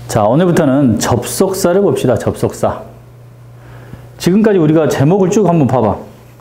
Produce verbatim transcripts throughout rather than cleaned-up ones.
자, 오늘부터는 접속사를 봅시다. 접속사. 지금까지 우리가 제목을 쭉 한번 봐봐.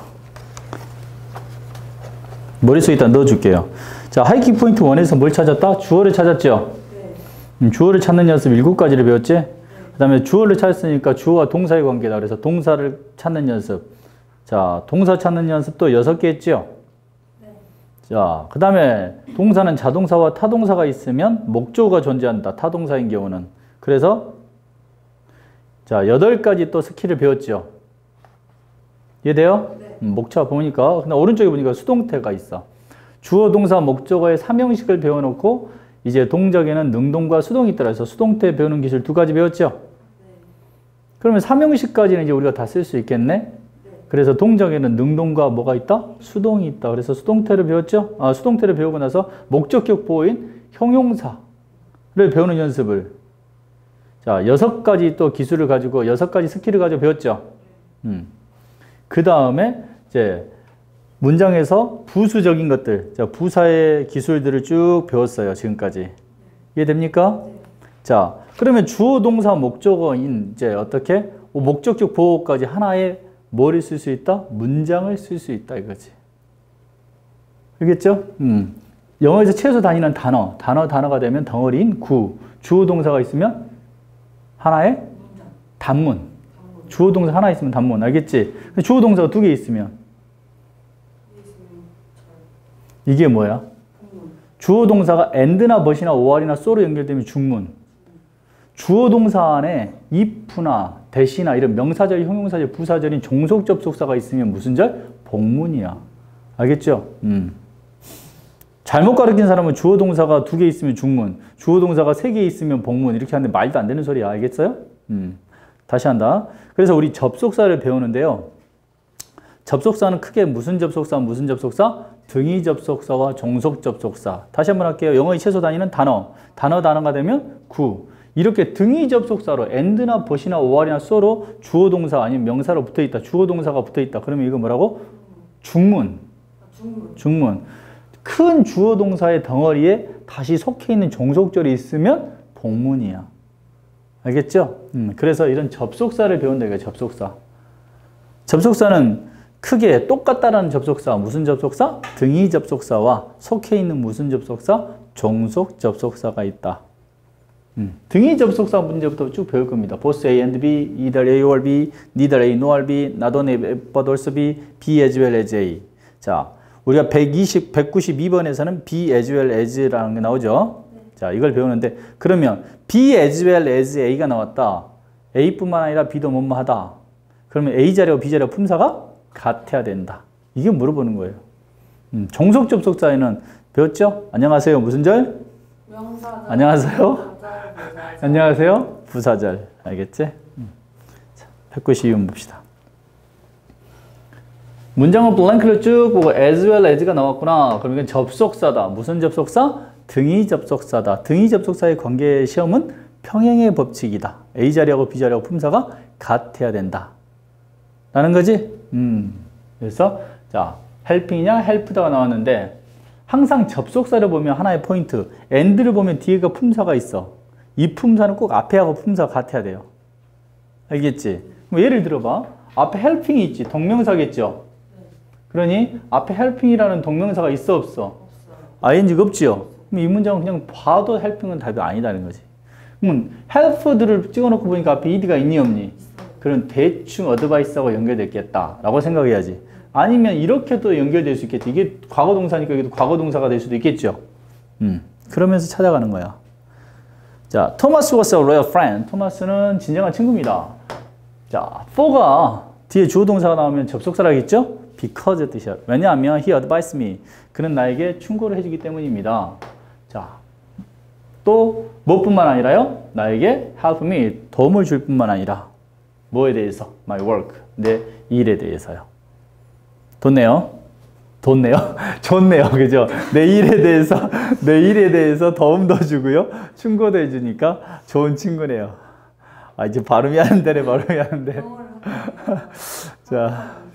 머릿속에 일단 넣어줄게요. 자, 하이킥 포인트 일에서 뭘 찾았다? 주어를 찾았죠? 네. 음, 주어를 찾는 연습 일곱 가지를 배웠지? 네. 그 다음에 주어를 찾았으니까 주어와 동사의 관계다. 그래서 동사를 찾는 연습. 자, 동사 찾는 연습도 여섯 개 했죠? 네. 자, 그 다음에 동사는 자동사와 타동사가 있으면 목적어가 존재한다. 타동사인 경우는. 그래서 자, 여덟 가지 또 스킬을 배웠죠? 이해돼요? 네. 음, 목차 보니까 근데 오른쪽에 보니까 수동태가 있어. 주어, 동사, 목적어의 삼형식을 배워놓고 이제 동작에는 능동과 수동이 있더라. 그래서 수동태 배우는 기술 두 가지 배웠죠? 네. 그러면 삼형식까지는 이제 우리가 다 쓸 수 있겠네? 네. 그래서 동작에는 능동과 뭐가 있다? 수동이 있다. 그래서 수동태를 배웠죠? 아, 수동태를 배우고 나서 목적격 보호인 형용사를 배우는 연습을. 자, 여섯 가지 또 기술을 가지고 여섯 가지 스킬을 가지고 배웠죠? 음. 그 다음에 이제 문장에서 부수적인 것들, 자, 부사의 기술들을 쭉 배웠어요. 지금까지. 이해됩니까? 네. 자, 그러면 주어, 동사, 목적어인 이제 어떻게? 목적격 보호까지 하나의 뭐를 쓸 수 있다? 문장을 쓸 수 있다 이거지. 알겠죠? 음. 영어에서 최소 단위는 단어, 단어, 단어가 되면 덩어리인 구. 주어, 동사가 있으면 하나의 단문. 주어, 동사 하나 있으면 단문. 알겠지? 주어, 동사가 두 개 있으면 이게 뭐야? 주어, 동사가 and나 but이나 or이나 so로 연결되면 중문. 주어, 동사 안에 if나 that이나 이런 명사절, 형용사절, 부사절인 종속 접속사가 있으면 무슨 절? 복문이야. 알겠죠? 음. 잘못 가르친 사람은 주어, 동사가 두 개 있으면 중문, 주어, 동사가 세 개 있으면 복문 이렇게 하는데 말도 안 되는 소리야. 알겠어요? 음. 다시 한다. 그래서 우리 접속사를 배우는데요. 접속사는 크게 무슨 접속사, 무슨 접속사? 등위 접속사와 종속 접속사. 다시 한번 할게요. 영어의 최소 단위는 단어. 단어, 단어가 되면 구. 이렇게 등위 접속사로 and나 but이나 or이나 so로 주어, 동사 아니면 명사로 붙어있다. 주어, 동사가 붙어있다. 그러면 이거 뭐라고? 중문. 중문. 중문. 큰 주어, 동사의 덩어리에 다시 속해 있는 종속절이 있으면 복문이야. 알겠죠? 음, 그래서 이런 접속사를 배운다. 이거 접속사. 접속사는 크게 똑같다라는 접속사, 무슨 접속사? 등위 접속사와 속해 있는 무슨 접속사? 종속 접속사가 있다. 음. 등위 접속사 문제부터 쭉 배울 겁니다. both A and B, either A or B, neither A nor B, not only but also B, B as well as A. 자, 우리가 백이십, 백구십이 번에서는 B as well as라는 게 나오죠. 네. 자, 이걸 배우는데 그러면 B as well as A가 나왔다. A뿐만 아니라 B도 뭐뭐 하다. 그러면 A 자리와 B 자리와 품사가 같아야 된다. 이게 물어보는 거예요. 음, 종속 접속사에는 배웠죠? 안녕하세요. 무슨 절? 명사절. 안녕하세요. 부사절, 부사절. 안녕하세요. 부사절. 알겠지? 음. 자, 백구십이 번 봅시다. 문장은 블랭크를 쭉 보고 as well as가 나왔구나. 그럼 이건 접속사다. 무슨 접속사? 등위 접속사다. 등위 접속사의 관계 시험은 평행의 법칙이다. A 자리하고 B 자리하고 품사가 같아야 된다. 라는 거지? 음. 그래서, 자, helping이냐, helped가 나왔는데, 항상 접속사를 보면 하나의 포인트, and를 보면 뒤에가 품사가 있어. 이 품사는 꼭 앞에하고 품사가 같아야 돼요. 알겠지? 뭐 예를 들어봐. 앞에 helping이 있지. 동명사겠죠? 그러니, 앞에 helping이라는 동명사가 있어, 없어? 아이엔지가 없지요? 그럼 이 문장은 그냥 봐도 helping은 답이 아니다는 거지. 그러면 helped를 찍어놓고 보니까 앞에 ed가 있니, 없니? 그럼 대충 어드바이스하고 연결됐겠다 라고 생각해야지. 아니면 이렇게도 연결될 수 있겠지. 이게 과거동사니까 이게 과거동사가 될 수도 있겠죠. 음, 그러면서 찾아가는 거야. 자, Thomas was a real friend. 토마스는 진정한 친구입니다. 자, for가 뒤에 주어동사가 나오면 접속사라겠죠? because 뜻이야. 왜냐하면 he advised me. 그는 나에게 충고를 해주기 때문입니다. 자, 또 무엇뿐만 아니라요? 나에게 help me. 도움을 줄 뿐만 아니라 뭐에 대해서? my work. 내 일에 대해서요. 좋네요. 좋네요. 좋네요. 그죠? 내 일에 대해서, 내 일에 대해서 도움도 주고요. 충고도 해주니까 좋은 친구네요. 아, 이제 발음이 안 되네, 발음이 안 돼. 자,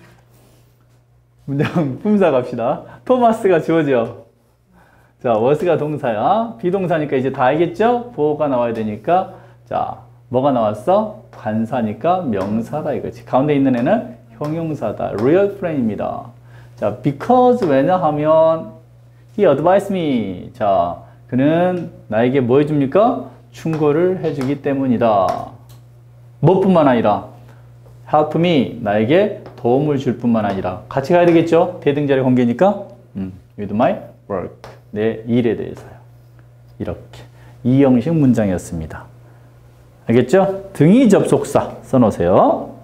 문장 품사 갑시다. 토마스가 주어죠. 자, was가 동사야. 비동사니까 이제 다 알겠죠? 보호가 나와야 되니까. 자, 뭐가 나왔어? 관사니까 명사다 이거지. 가운데 있는 애는 형용사다. real friend입니다. 자, because 왜냐하면 he advised me. 자, 그는 나에게 뭐 해줍니까? 충고를 해주기 때문이다. 뭐뿐만 아니라 help me, 나에게 도움을 줄 뿐만 아니라 같이 가야 되겠죠? 대등자리 관계니까 음, with my work, 내 일에 대해서요. 이렇게 이 형식 문장이었습니다. 알겠죠? 등위 접속사 써놓으세요.